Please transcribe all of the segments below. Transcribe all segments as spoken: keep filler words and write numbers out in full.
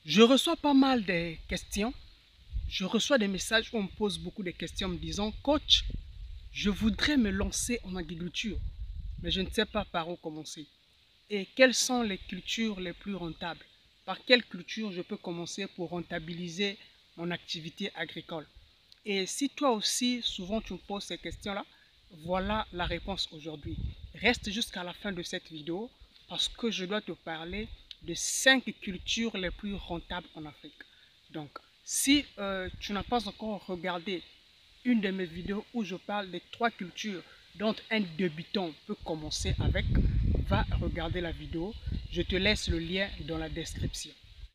Je reçois pas mal de questions. Je reçois des messages où on me pose beaucoup de questions me disant, coach, je voudrais me lancer en agriculture, mais je ne sais pas par où commencer. Et quelles sont les cultures les plus rentables? Par quelle culture je peux commencer pour rentabiliser mon activité agricole? Et si toi aussi, souvent tu me poses ces questions-là, voilà la réponse aujourd'hui. Reste jusqu'à la fin de cette vidéo parce que je dois te parler de cinq cultures les plus rentables en Afrique. Donc, si euh, tu n'as pas encore regardé une de mes vidéos où je parle des trois cultures dont un débutant peut commencer avec, va regarder la vidéo. Je te laisse le lien dans la description.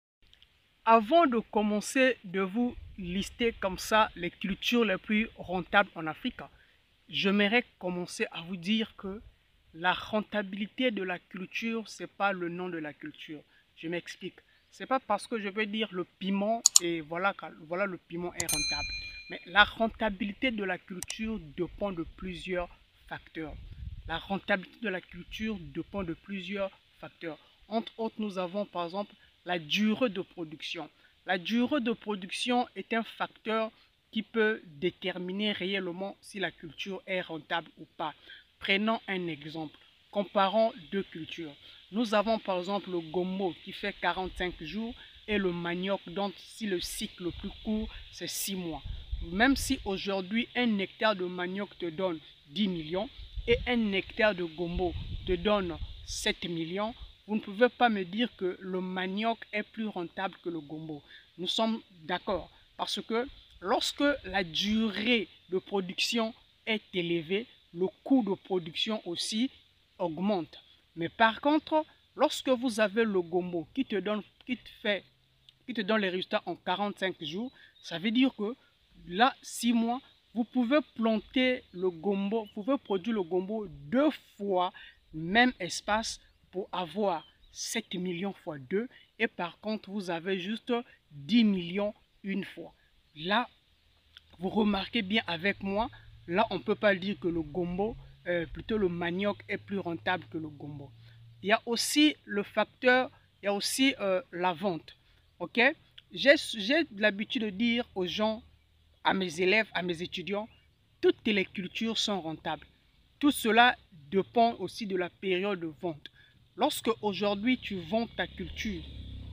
Avant de commencer de vous lister comme ça les cultures les plus rentables en Afrique, j'aimerais commencer à vous dire que la rentabilité de la culture, ce n'est pas le nom de la culture. Je m'explique. Ce n'est pas parce que je vais dire le piment et voilà, voilà le piment est rentable. Mais la rentabilité de la culture dépend de plusieurs facteurs. La rentabilité de la culture dépend de plusieurs facteurs. Entre autres, nous avons par exemple la durée de production. La durée de production est un facteur qui peut déterminer réellement si la culture est rentable ou pas. Prenons un exemple. Comparons deux cultures. Nous avons par exemple le gombo qui fait quarante-cinq jours et le manioc dont si le cycle le plus court c'est six mois. Même si aujourd'hui un hectare de manioc te donne dix millions et un hectare de gombo te donne sept millions, vous ne pouvez pas me dire que le manioc est plus rentable que le gombo. Nous sommes d'accord parce que lorsque la durée de production est élevée, le coût de production aussi augmente. Mais par contre, lorsque vous avez le gombo qui te donne, qui te fait, qui te donne les résultats en quarante-cinq jours, ça veut dire que là, six mois, vous pouvez planter le gombo, vous pouvez produire le gombo deux fois même espace pour avoir sept millions fois deux et par contre, vous avez juste dix millions une fois. Là, vous remarquez bien avec moi, là, on ne peut pas dire que le gombo, euh, plutôt le manioc est plus rentable que le gombo. Il y a aussi le facteur, il y a aussi euh, la vente. Ok? J'ai l'habitude de dire aux gens, à mes élèves, à mes étudiants, toutes les cultures sont rentables. Tout cela dépend aussi de la période de vente. Lorsque aujourd'hui tu vends ta culture,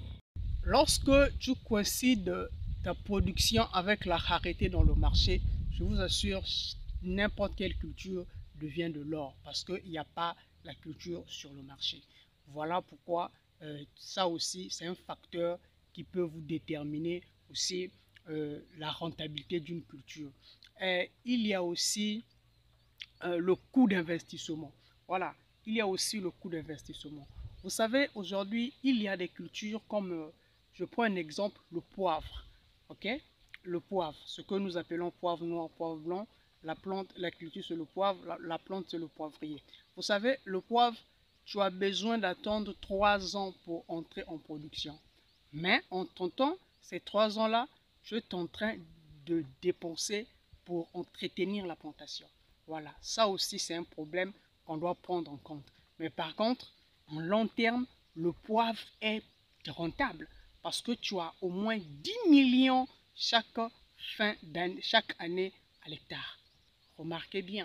lorsque tu coïncides ta production avec la rareté dans le marché, je vous assure, n'importe quelle culture devient de l'or parce qu'il n'y a pas la culture sur le marché. Voilà pourquoi euh, ça aussi, c'est un facteur qui peut vous déterminer aussi euh, la rentabilité d'une culture. Et il y a aussi euh, le coût d'investissement. Voilà, il y a aussi le coût d'investissement. Vous savez, aujourd'hui, il y a des cultures comme, euh, je prends un exemple, le poivre. Ok? Le poivre, ce que nous appelons poivre noir, poivre blanc, la plante, la culture c'est le poivre, la, la plante c'est le poivrier. Vous savez, le poivre, tu as besoin d'attendre trois ans pour entrer en production. Mais en temps, ces trois ans-là, tu es en train de dépenser pour entretenir la plantation. Voilà, ça aussi c'est un problème qu'on doit prendre en compte. Mais par contre, en long terme, le poivre est rentable parce que tu as au moins dix millions chaque fin d'année, chaque année à l'hectare. Remarquez bien.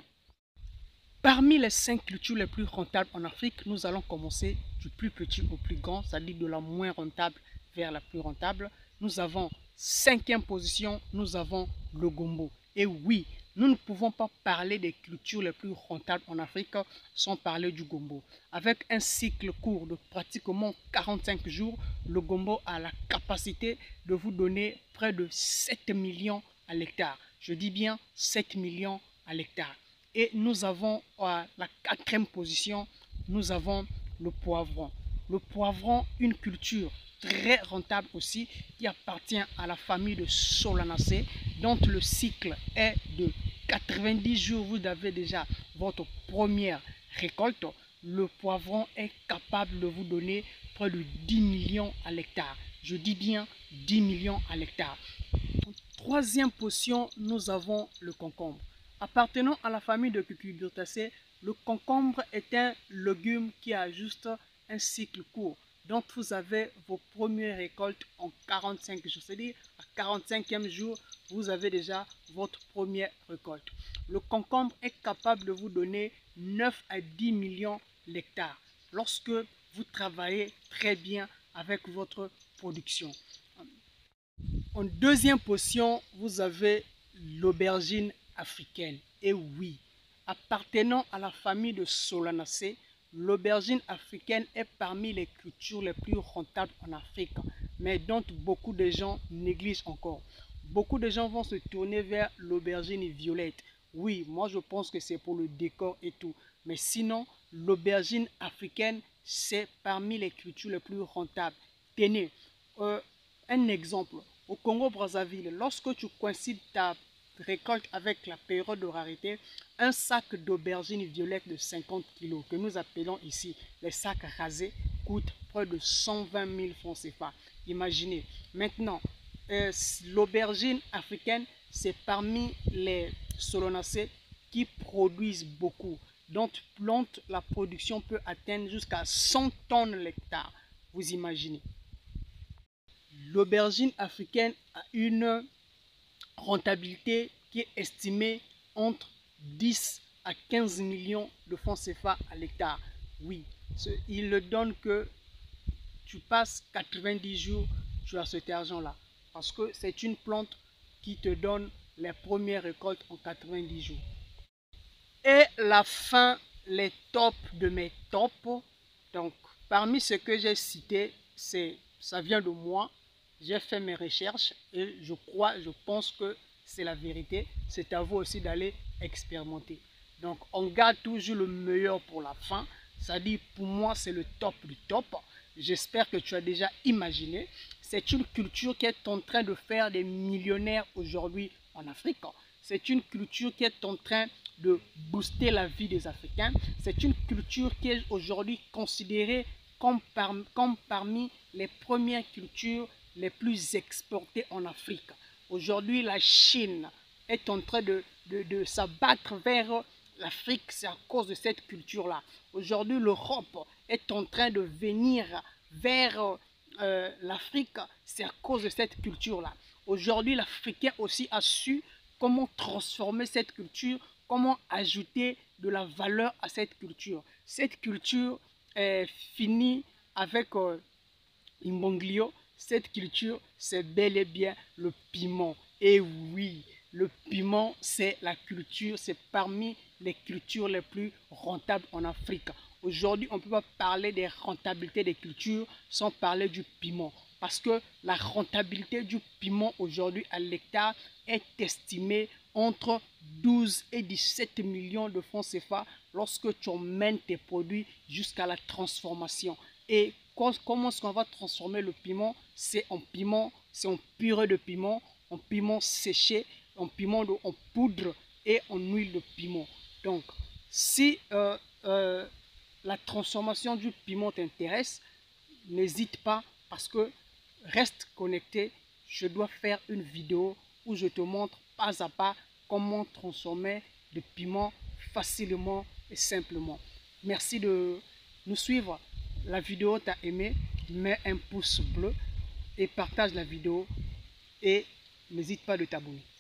Parmi les cinq cultures les plus rentables en Afrique, nous allons commencer du plus petit au plus grand, c'est-à-dire de la moins rentable vers la plus rentable. Nous avons cinquième position, nous avons le gombo. Et oui, nous ne pouvons pas parler des cultures les plus rentables en Afrique sans parler du gombo. Avec un cycle court de pratiquement quarante-cinq jours, le gombo a la capacité de vous donner près de sept millions à l'hectare. Je dis bien sept millions à l'hectare. Et nous avons à la quatrième position, nous avons le poivron. Le poivron, une culture très rentable aussi, qui appartient à la famille de Solanacées, dont le cycle est de quatre-vingt-dix jours. Vous avez déjà votre première récolte. Le poivron est capable de vous donner près de dix millions à l'hectare. Je dis bien dix millions à l'hectare. Troisième position, nous avons le concombre. Appartenant à la famille de cucurbitacées, le concombre est un légume qui a juste un cycle court. Donc, vous avez vos premières récoltes en quarante-cinq jours. C'est-à-dire, à quarante-cinquième jour, vous avez déjà votre première récolte. Le concombre est capable de vous donner neuf à dix millions d'hectares lorsque vous travaillez très bien avec votre production. En deuxième position, vous avez l'aubergine africaine. Et oui, appartenant à la famille de Solanacées, l'aubergine africaine est parmi les cultures les plus rentables en Afrique, mais dont beaucoup de gens négligent encore. Beaucoup de gens vont se tourner vers l'aubergine violette. Oui, moi je pense que c'est pour le décor et tout. Mais sinon, l'aubergine africaine, c'est parmi les cultures les plus rentables. Tenez, euh, un exemple. Au Congo-Brazzaville, lorsque tu coïncides ta récolte avec la période de rareté, un sac d'aubergine violette de cinquante kilos, que nous appelons ici les sacs rasés, coûte près de cent vingt mille francs C F A. Imaginez. Maintenant, euh, l'aubergine africaine, c'est parmi les solanacées qui produisent beaucoup. Donc, plante, la production peut atteindre jusqu'à cent tonnes l'hectare. Vous imaginez. L'aubergine africaine a une rentabilité qui est estimée entre dix à quinze millions de francs C F A à l'hectare. Oui, il ne donne que tu passes quatre-vingt-dix jours, tu as cet argent-là. Parce que c'est une plante qui te donne les premières récoltes en quatre-vingt-dix jours. Et la fin, les tops de mes tops. Donc, parmi ce que j'ai cité, c'est, ça vient de moi. J'ai fait mes recherches et je crois, je pense que c'est la vérité. C'est à vous aussi d'aller expérimenter. Donc, on garde toujours le meilleur pour la fin. Ça dit, pour moi, c'est le top du top. J'espère que tu as déjà imaginé. C'est une culture qui est en train de faire des millionnaires aujourd'hui en Afrique. C'est une culture qui est en train de booster la vie des Africains. C'est une culture qui est aujourd'hui considérée comme, par, comme parmi les premières cultures les plus exportées en Afrique. Aujourd'hui, la Chine est en train de, de, de s'abattre vers l'Afrique, c'est à cause de cette culture-là. Aujourd'hui, l'Europe est en train de venir vers euh, l'Afrique, c'est à cause de cette culture-là. Aujourd'hui, l'Africain aussi a su comment transformer cette culture, comment ajouter de la valeur à cette culture. Cette culture est finie avec euh, Imbonglio. Cette culture, c'est bel et bien le piment. Et oui, le piment, c'est la culture, c'est parmi les cultures les plus rentables en Afrique. Aujourd'hui, on ne peut pas parler des rentabilités des cultures sans parler du piment. Parce que la rentabilité du piment aujourd'hui à l'hectare est estimée entre douze et dix-sept millions de francs C F A lorsque tu emmènes tes produits jusqu'à la transformation. Et comment est-ce qu'on va transformer le piment? C'est en piment, c'est en purée de piment, en piment séché, en piment de, en poudre et en huile de piment. Donc, si euh, euh, la transformation du piment t'intéresse, n'hésite pas parce que reste connecté. Je dois faire une vidéo où je te montre pas à pas comment transformer le piment facilement et simplement. Merci de nous suivre. La vidéo t'a aimé, mets un pouce bleu et partage la vidéo et n'hésite pas de t'abonner.